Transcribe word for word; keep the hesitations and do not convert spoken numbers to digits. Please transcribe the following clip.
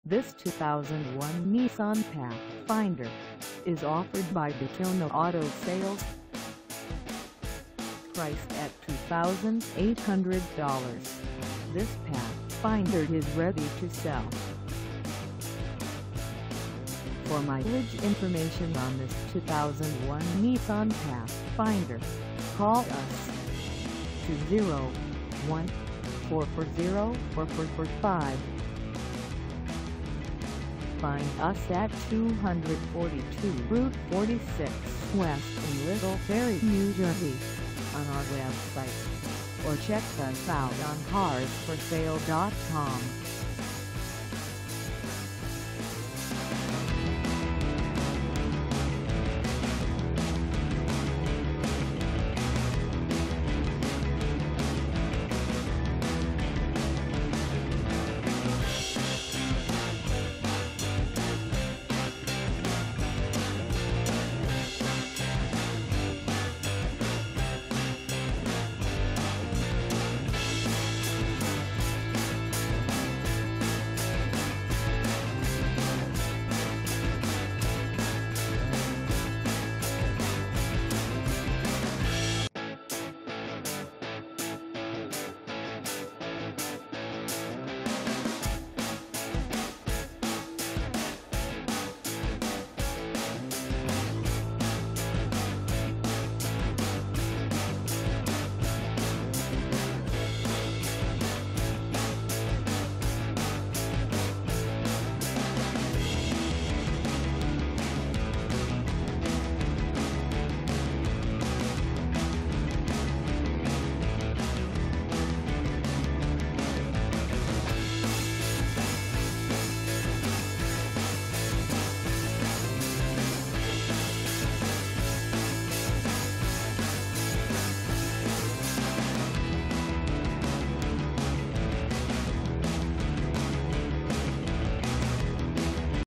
This two thousand one Nissan Pathfinder is offered by Daytona Auto Sales. Priced at two thousand eight hundred dollars, this Pathfinder is ready to sell. For mileage information on this two thousand one Nissan Pathfinder, call us to oh one, four four zero, four four four five. Find us at two forty-two Route forty-six West in Little Ferry, New Jersey, on our website, or check us out on cars for sale dot com.